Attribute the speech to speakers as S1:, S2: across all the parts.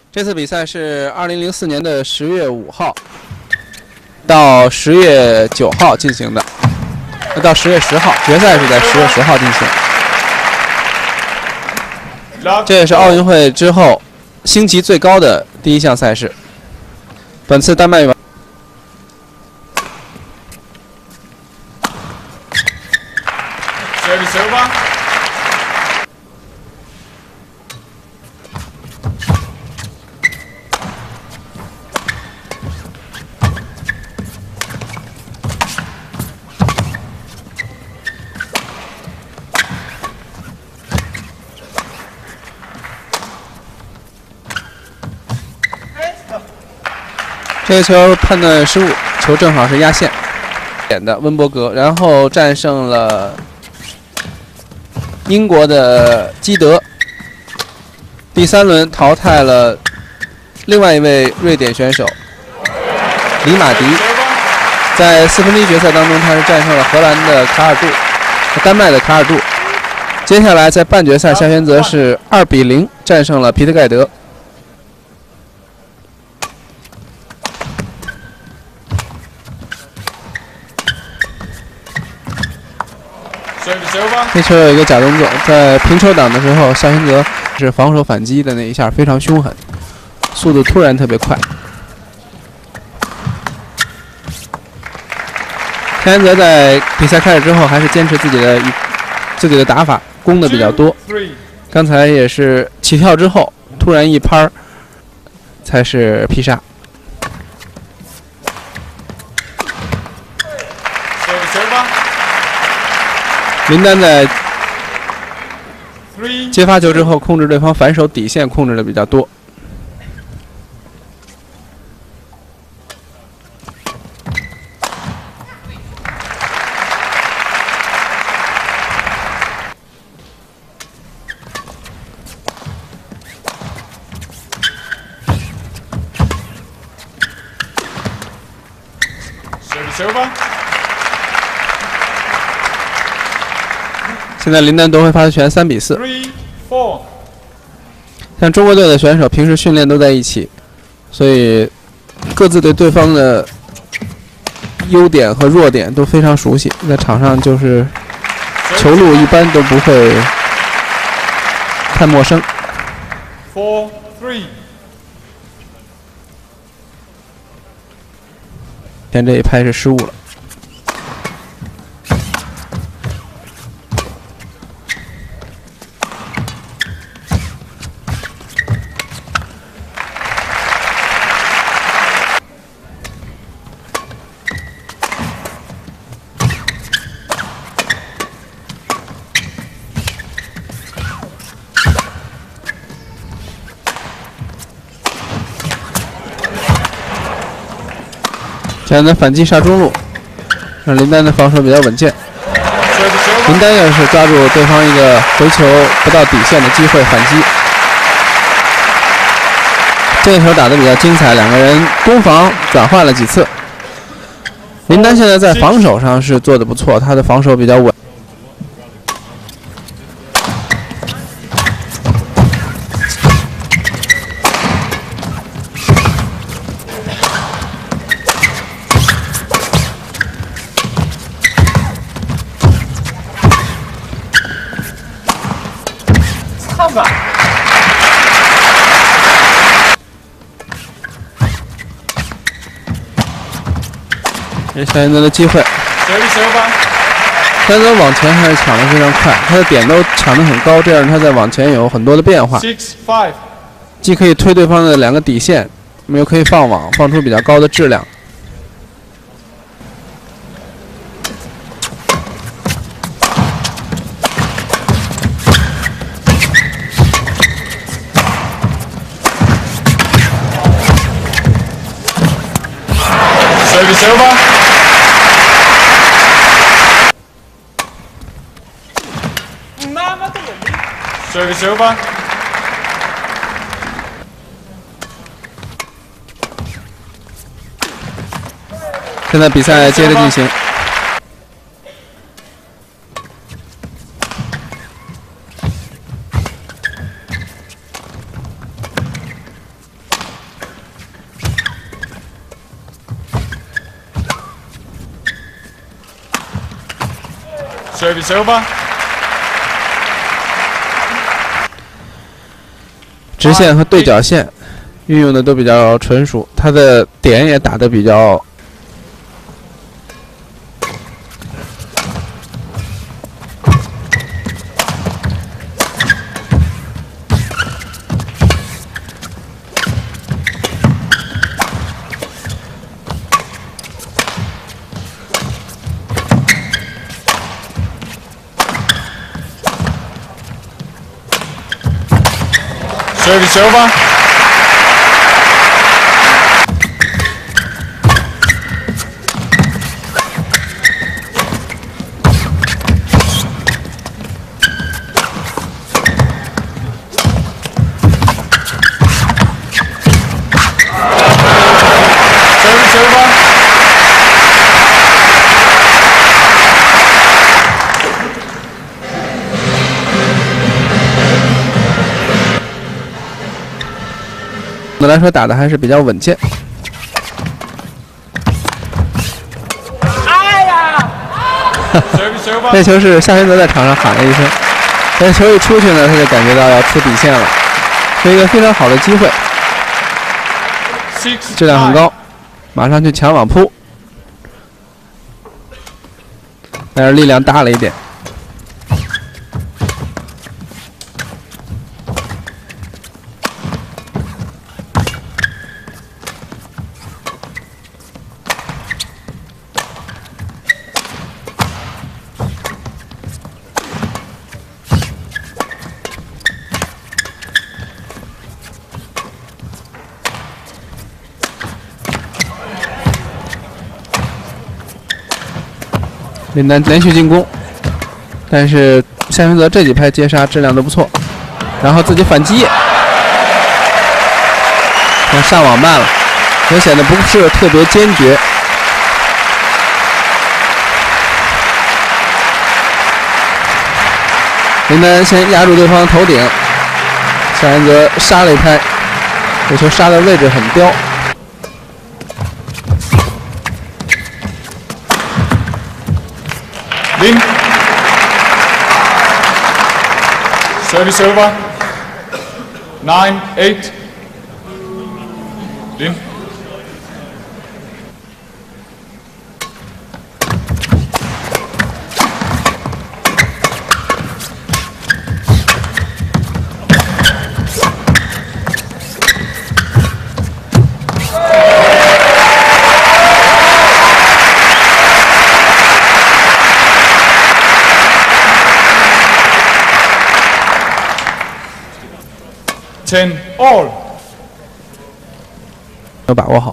S1: 这次比赛是2004年的10月5号到10月9号进行的，到10月10号，决赛是在10月10号进行。这也是奥运会之后星级最高的第一项赛事。本次丹麦羽这个球判断失误，球正好是压线点的温伯格，然后战胜了英国的基德，第3轮淘汰了另外一位瑞典选手里马迪。在4分之一决赛当中，他是战胜了荷兰的卡尔杜和丹麦的卡尔杜。接下来在半决赛，夏宣泽是2比0战胜了皮特盖德。这球有一个假动作，在平球档的时候，夏宣泽是防守反击的那一下非常凶狠，速度突然特别快。夏宣泽在比赛开始之后还是坚持自己的打法，攻的比较多。刚才也是起跳之后突然一拍才是劈杀。林丹在接发球之后，控制对方反手底线控制的比较多。现在林丹夺回发球权，3比4。像中国队的选手平时训练都在一起，所以各自对对方的优点和弱点都非常熟悉，在场上就是球路一般都不会太陌生。前这一拍是失误了。现在的反击杀中路，让林丹的防守比较稳健。林丹也是抓住对方一个回球不到底线的机会反击。这个球打得比较精彩，两个人攻防转换了几次。林丹现在在防守上是做得不错，他的防守比较稳。这夏宣泽的机会，夏宣泽往前还是抢得非常快，他的点都抢得很高，这样他在往前有很多的变化，既可以推对方的2个底线，又可以放网，放出比较高的质量。
S2: Service over.
S1: 现在比赛接着进行。
S2: Service over.
S1: 直线和对角线运用的都比较纯熟，他的点也打得比较。
S2: Service over. Service over.
S1: 总的来说打的还是比较稳健。
S2: 哎呀！
S1: 这球是夏云泽在场上喊了一声，但球一出去呢，他就感觉到要出底线了，是一个非常好的机会，质量很高，马上去抢网扑，但是力量大了一点。 林丹连续进攻，但是夏云泽这几拍接杀质量都不错，然后自己反击，但上网慢了，也显得不是特别坚决。林丹先压住对方头顶，夏云泽杀了一拍，这球杀的位置很刁。
S2: Lin. Service over. 9-8. Lin. Ten all.
S1: 要把握好。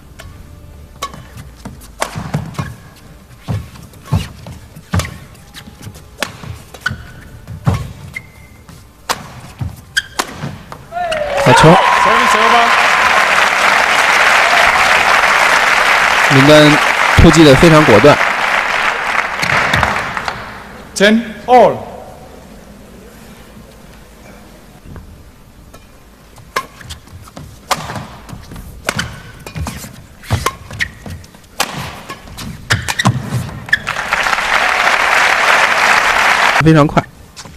S1: 好球！
S2: Service over.
S1: 林丹突击的非常果断。
S2: 10 all.
S1: 非常快，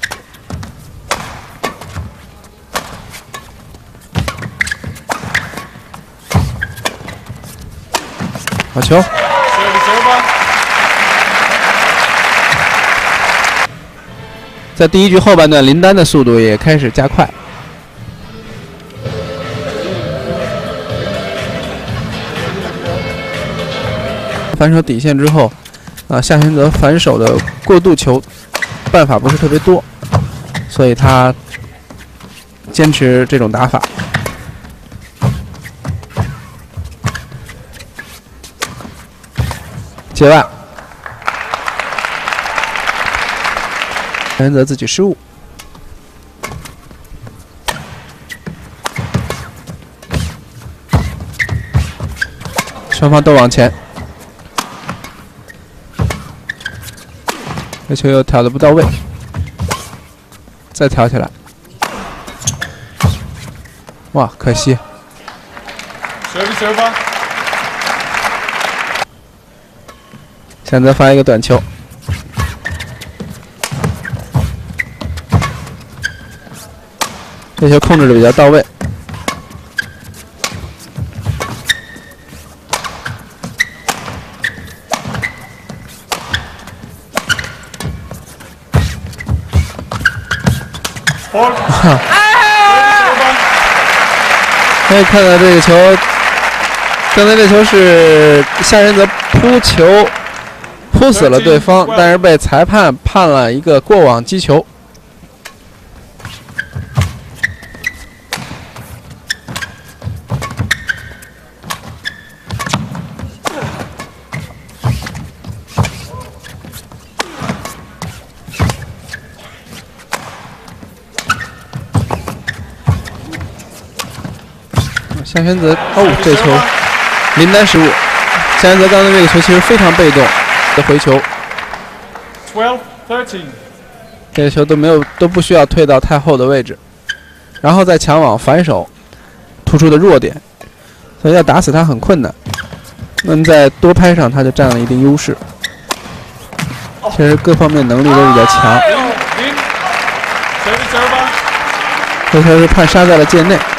S1: 好球！
S2: Service over.
S1: 在第一局后半段，林丹的速度也开始加快。反手底线之后，夏云泽反手的过渡球办法不是特别多，所以他坚持这种打法。接外，夏云泽自己失误，双方都往前。 这球又挑的不到位，再挑起来，哇，可惜。
S2: Service over.
S1: 现在发一个短球， 这球控制的比较到位。可以看到这个球，刚才这球是夏仁泽扑球扑死了对方，但是被裁判判了一个过网击球。夏玄泽这球林丹失误。夏玄泽刚才这个球其实非常被动的回球
S2: 12-13，
S1: 这个球都不需要退到太后的位置，然后再抢网反手突出的弱点，所以要打死他很困难。那么在多拍上他就占了一定优势，其实各方面能力都比较强。这球是判杀在了界内。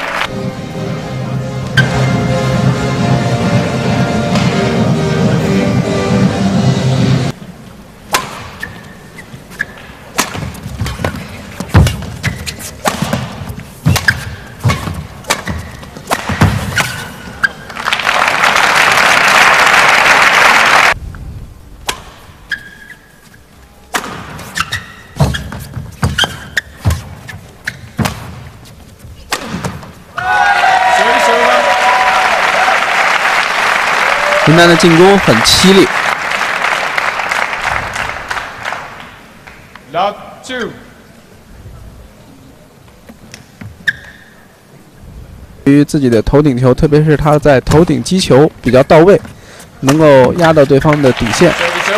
S1: 林丹的进攻很犀利。
S2: Love 2。
S1: 对于自己的头顶球，特别是他在头顶击球比较到位，能够压到对方的底线。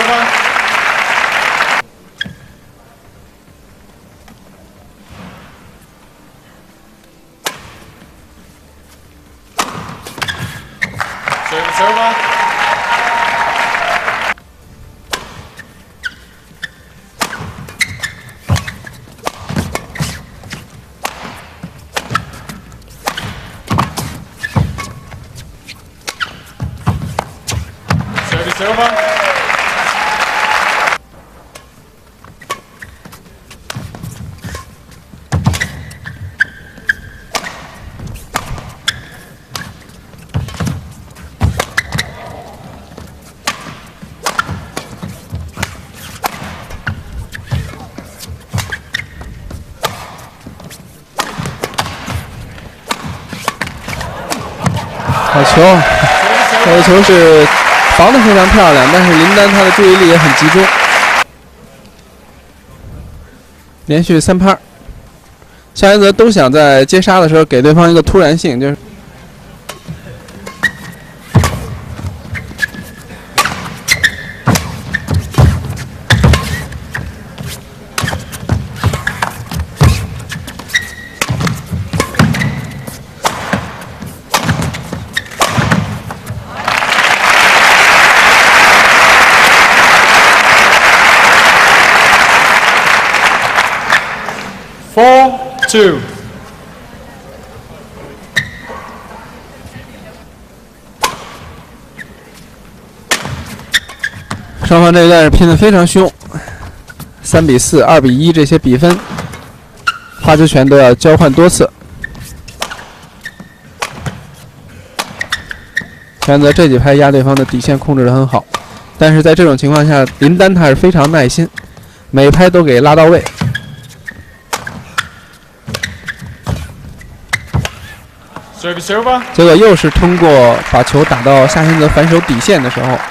S1: 好球！这个球是防得非常漂亮，但是林丹他的注意力也很集中，连续3拍。夏元泽都想在接杀的时候给对方一个突然性，就是。
S2: 4-2。
S1: 双方这一段是拼得非常凶，3比4、2比1这些比分，发球权都要交换多次。选择这几拍压对方的底线控制得很好，但是在这种情况下，林丹他是非常耐心，每拍都给拉到位。结果又是通过把球打到夏先泽反手底线的时候，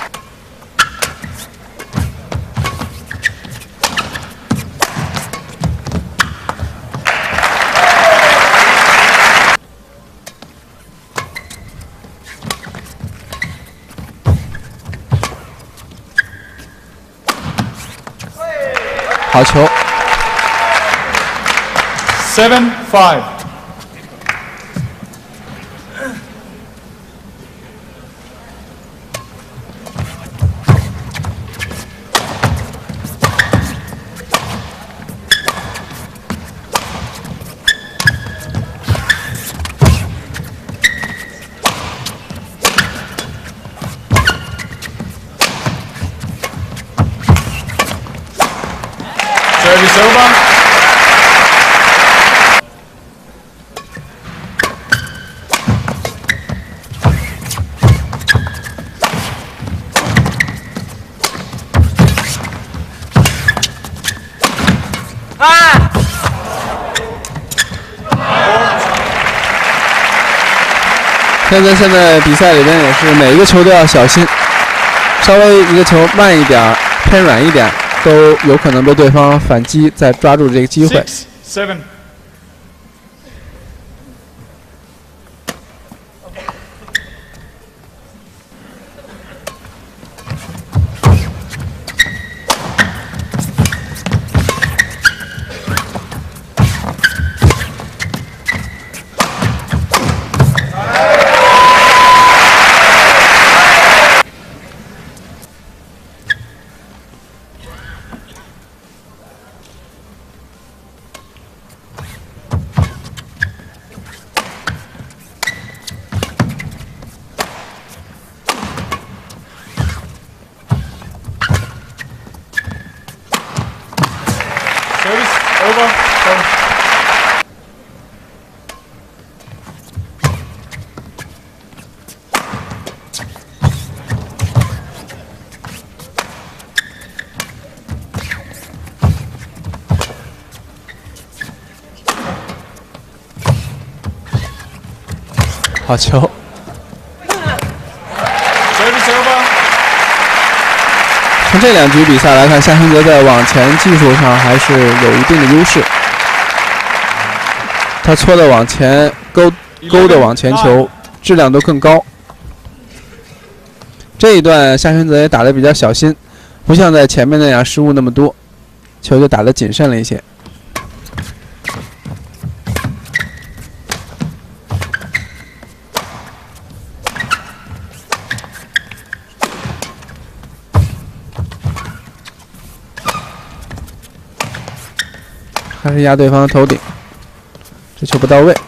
S1: 好球
S2: 7-5。 Service over.
S1: 现在比赛里边也是每一个球都要小心，稍微一个球慢一点、偏软一点，都有可能被对方反击，再抓住这个机会。
S2: 6, 7. Over.
S1: 好球。 从这两局比赛来看，夏申泽在网前技术上还是有一定的优势。他搓的往前勾的往前球质量都更高。这一段夏申泽也打得比较小心，不像在前面那样失误那么多，球就打得谨慎了一些。 还是压对方的头顶，这球不到位。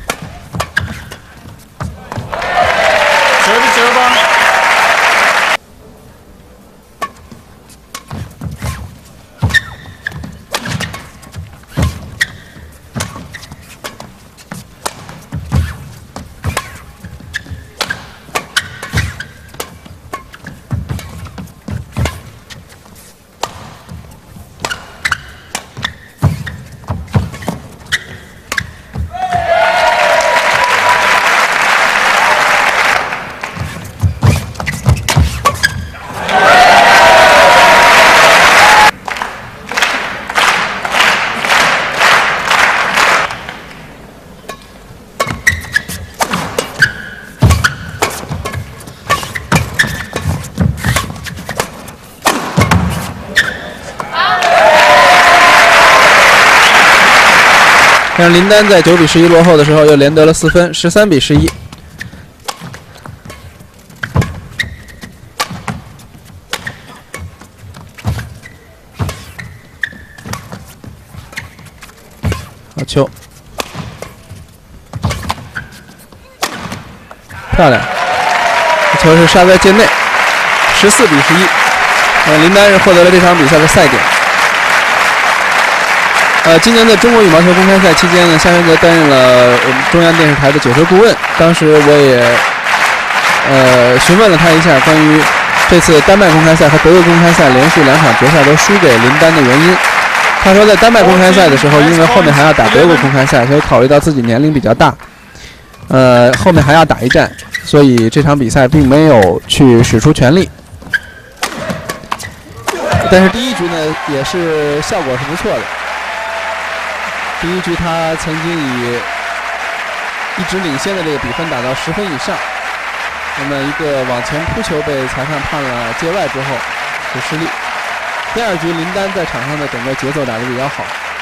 S1: 让林丹在9比11落后的时候，又连得了4分，13比11。好球，漂亮！这球是杀在界内，14比11。林丹是获得了这场比赛的赛点。 今年的中国羽毛球公开赛期间呢，夏申泽担任了我们中央电视台的解说顾问。当时我也询问了他一下关于这次丹麦公开赛和德国公开赛连续2场决赛都输给林丹的原因。他说，在丹麦公开赛的时候，因为后面还要打德国公开赛，所以考虑到自己年龄比较大，后面还要打一战，所以这场比赛并没有去使出全力。但是第一局呢，也是效果是不错的。 第一局他曾经以一直领先的这个比分打到10分以上，那么一个往前扑球被裁判判了界外之后就失利。第二局林丹在场上的整个节奏打得比较好，